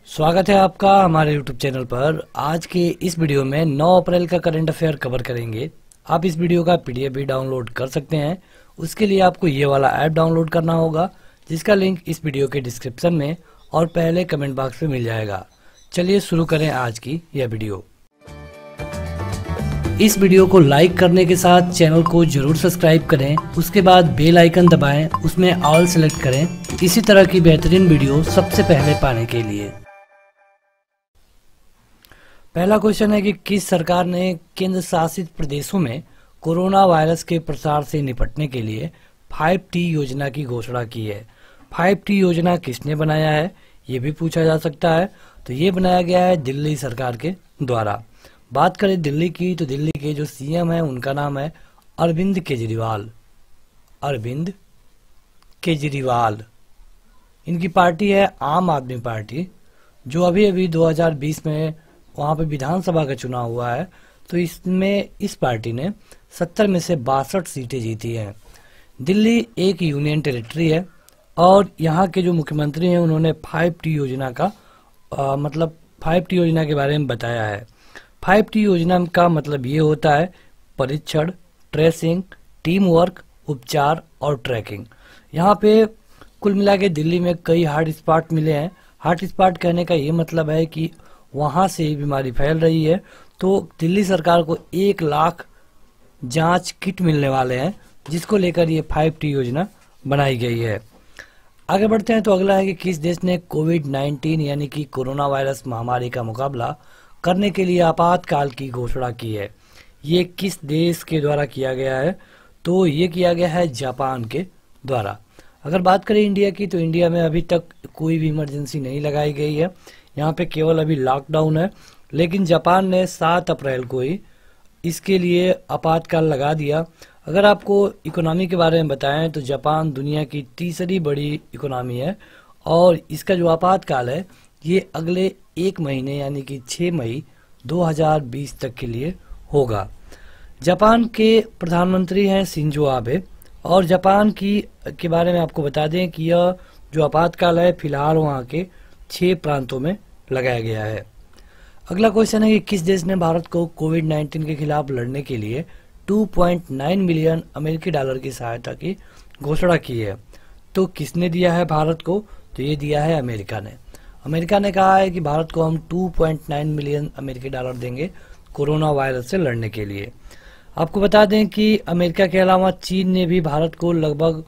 स्वागत है आपका हमारे YouTube चैनल पर। आज के इस वीडियो में 9 अप्रैल का करंट अफेयर कवर करेंगे। आप इस वीडियो का PDF भी डाउनलोड कर सकते हैं। उसके लिए आपको ये वाला ऐप डाउनलोड करना होगा, जिसका लिंक इस वीडियो के डिस्क्रिप्शन में और पहले कमेंट बॉक्स में मिल जाएगा। चलिए शुरू करें आज की यह वीडियो। इस वीडियो को लाइक करने के साथ चैनल को जरूर सब्सक्राइब करें। उसके बाद बेल आइकन दबाएं, उसमें ऑल सेलेक्ट करें इसी तरह की बेहतरीन वीडियो सबसे पहले पाने के लिए। पहला क्वेश्चन है कि किस सरकार ने केंद्र शासित प्रदेशों में कोरोना वायरस के प्रसार से निपटने के लिए 5T योजना की घोषणा की है। 5T योजना किसने बनाया है, ये भी पूछा जा सकता है। तो ये बनाया गया है दिल्ली सरकार के द्वारा। बात करें दिल्ली की, तो दिल्ली के जो CM है उनका नाम है अरविंद केजरीवाल। अरविंद केजरीवाल। इनकी पार्टी है आम आदमी पार्टी, जो अभी 2020 में वहां पे विधानसभा का चुनाव हुआ है। तो इसमें इस पार्टी ने 70 में से 62 सीटें जीती हैं। दिल्ली एक यूनियन टेरिटरी है और यहाँ के जो मुख्यमंत्री हैं उन्होंने 5T योजना का 5T योजना के बारे में बताया है। 5T योजना का मतलब ये होता है परीक्षण, ट्रेसिंग, टीम वर्क, उपचार और ट्रैकिंग। यहाँ पे कुल मिला के दिल्ली में कई हॉट स्पॉट मिले हैं। हॉट स्पॉट कहने का ये मतलब है कि वहां से बीमारी फैल रही है। तो दिल्ली सरकार को 1 लाख जांच किट मिलने वाले हैं, जिसको लेकर ये 5T योजना बनाई गई है। आगे बढ़ते हैं। तो अगला है कि किस देश ने कोविड-19 यानी कि कोरोना वायरस महामारी का मुकाबला करने के लिए आपातकाल की घोषणा की है। ये किस देश के द्वारा किया गया है? तो ये किया गया है जापान के द्वारा। अगर बात करें इंडिया की, तो इंडिया में अभी तक कोई भी इमरजेंसी नहीं लगाई गई है। यहाँ पे केवल अभी लॉकडाउन है। लेकिन जापान ने 7 अप्रैल को ही इसके लिए आपातकाल लगा दिया। अगर आपको इकोनॉमी के बारे में बताएं, तो जापान दुनिया की तीसरी बड़ी इकोनॉमी है और इसका जो आपातकाल है ये अगले 1 महीने यानी कि 6 मई 2020 तक के लिए होगा। जापान के प्रधानमंत्री हैं शिंजो आबे। और जापान के बारे में आपको बता दें कि यह जो आपातकाल है फिलहाल वहाँ के 6 प्रांतों में लगाया गया है। अगला क्वेश्चन है कि किस देश ने भारत को कोविड-19 के खिलाफ लड़ने के लिए 2.9 मिलियन अमेरिकी डॉलर की सहायता की घोषणा की है। तो किसने दिया है भारत को? तो ये दिया है अमेरिका ने। अमेरिका ने कहा है कि भारत को हम 2.9 मिलियन अमेरिकी डॉलर देंगे कोरोना वायरस से लड़ने के लिए। आपको बता दें कि अमेरिका के अलावा चीन ने भी भारत को लगभग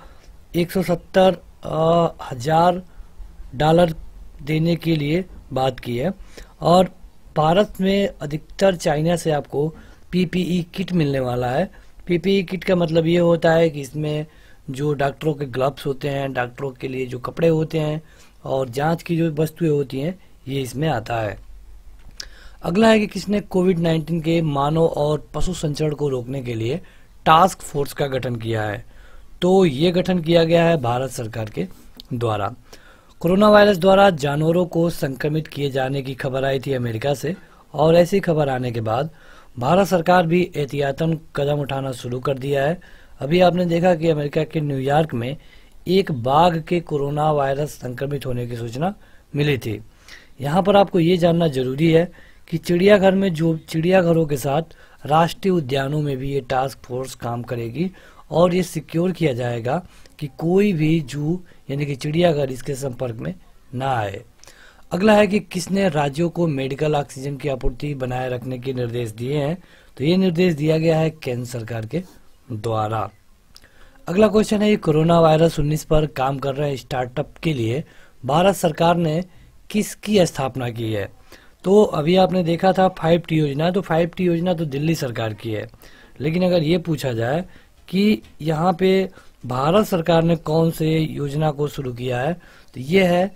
170,000 डॉलर देने के लिए बात की है। और भारत में अधिकतर चाइना से आपको PPE किट मिलने वाला है। PPE किट का मतलब ये होता है कि इसमें जो डॉक्टरों के ग्लव्स होते हैं, डॉक्टरों के लिए जो कपड़े होते हैं और जांच की जो वस्तुएं होती हैं, ये इसमें आता है। अगला है कि किसने कोविड-19 के मानव और पशु संचरण को रोकने के लिए टास्क फोर्स का गठन किया है। तो ये गठन किया गया है भारत सरकार के द्वारा। कोरोना वायरस द्वारा जानवरों को संक्रमित किए जाने की खबर आई थी अमेरिका से, और ऐसी खबर आने के बाद भारत सरकार भी एहतियातन कदम उठाना शुरू कर दिया है। अभी आपने देखा कि अमेरिका के न्यूयॉर्क में एक बाघ के कोरोना वायरस संक्रमित होने की सूचना मिली थी। यहाँ पर आपको ये जानना जरूरी है कि चिड़ियाघर में जो चिड़ियाघरों के साथ राष्ट्रीय उद्यानों में भी ये टास्क फोर्स काम करेगी और ये सिक्योर किया जाएगा कि कोई भी जू यानी कि चिड़ियाघर इसके संपर्क में ना आए। अगला है कि किसने राज्यों को मेडिकल ऑक्सीजन की आपूर्ति बनाए रखने के निर्देश दिए हैं? तो ये निर्देश दिया गया है केंद्र सरकार के द्वारा। अगला क्वेश्चन है कोरोना वायरस 19 पर काम कर रहे स्टार्टअप के लिए भारत सरकार ने किसकी स्थापना की है? तो अभी आपने देखा था 5T योजना। तो 5T योजना तो दिल्ली सरकार की है। लेकिन अगर ये पूछा जाए कि यहाँ पे भारत सरकार ने कौन से योजना को शुरू किया है, तो ये है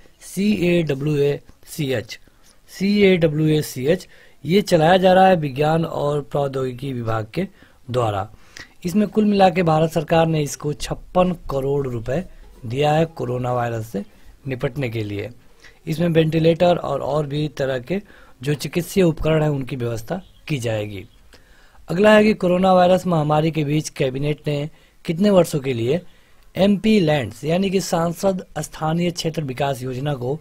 CAWACH। CAWACH ये चलाया जा रहा है विज्ञान और प्रौद्योगिकी विभाग के द्वारा। इसमें कुल मिला के भारत सरकार ने इसको 56 करोड़ रुपए दिया है कोरोना वायरस से निपटने के लिए। इसमें वेंटिलेटर और भी तरह के जो चिकित्सीय उपकरण है उनकी व्यवस्था की जाएगी। अगला है कि कोरोना वायरस महामारी के बीच कैबिनेट ने कितने वर्षों के लिए MP लैंड्स यानी कि सांसद स्थानीय क्षेत्र विकास योजना को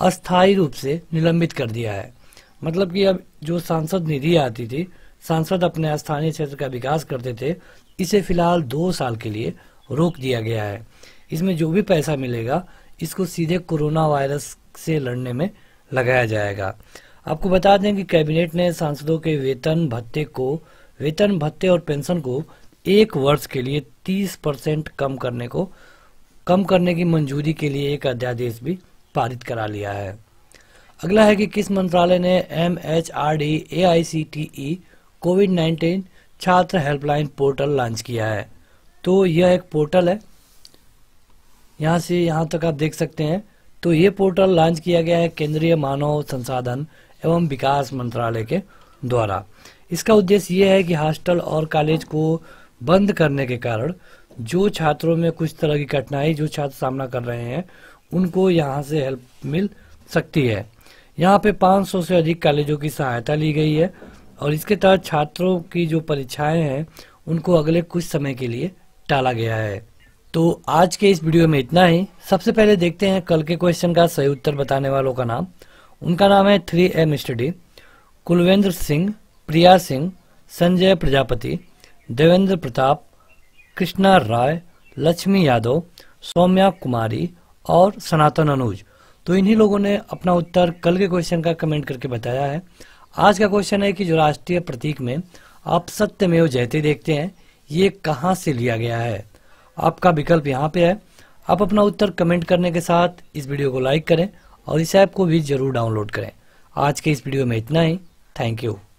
अस्थायी रूप से निलंबित कर दिया है। मतलब कि अब जो सांसद निधि आती थी, सांसद अपने स्थानीय क्षेत्र का विकास करते थे, इसे फिलहाल 2 साल के लिए रोक दिया गया है। इसमें जो भी पैसा मिलेगा इसको सीधे कोरोना वायरस से लड़ने में लगाया जाएगा। आपको बता दें कि कैबिनेट ने सांसदों के वेतन भत्ते और पेंशन को 1 वर्ष के लिए 30% कम करने की मंजूरी के लिए एक अध्यादेश भी पारित करा लिया है। अगला है कि किस मंत्रालय ने MHRD AICTE कोविड-19 छात्र हेल्पलाइन पोर्टल लॉन्च किया है। तो यह एक पोर्टल है, यहाँ से यहाँ तक आप देख सकते हैं। तो ये पोर्टल लॉन्च किया गया है केंद्रीय मानव संसाधन एवं विकास मंत्रालय के द्वारा। इसका उद्देश्य ये है कि हॉस्टल और कॉलेज को बंद करने के कारण जो छात्रों में कुछ तरह की कठिनाई जो छात्र सामना कर रहे हैं उनको यहाँ से हेल्प मिल सकती है। यहाँ पे 500 से अधिक कॉलेजों की सहायता ली गई है और इसके तहत छात्रों की जो परीक्षाएं हैं उनको अगले कुछ समय के लिए टाला गया है। तो आज के इस वीडियो में इतना ही। सबसे पहले देखते हैं कल के क्वेश्चन का सही उत्तर बताने वालों का नाम। उनका नाम है 3M स्टडी, कुलवेंद्र सिंह, प्रिया सिंह, संजय प्रजापति, देवेंद्र प्रताप, कृष्णा राय, लक्ष्मी यादव, सौम्या कुमारी और सनातन अनुज। तो इन्हीं लोगों ने अपना उत्तर कल के क्वेश्चन का कमेंट करके बताया है। आज का क्वेश्चन है कि जो राष्ट्रीय प्रतीक में आप सत्यमेव जयते देखते हैं ये कहाँ से लिया गया है। आपका विकल्प यहाँ पे है। आप अपना उत्तर कमेंट करने के साथ इस वीडियो को लाइक करें और इस ऐप को भी जरूर डाउनलोड करें। आज के इस वीडियो में इतना ही। Thank you.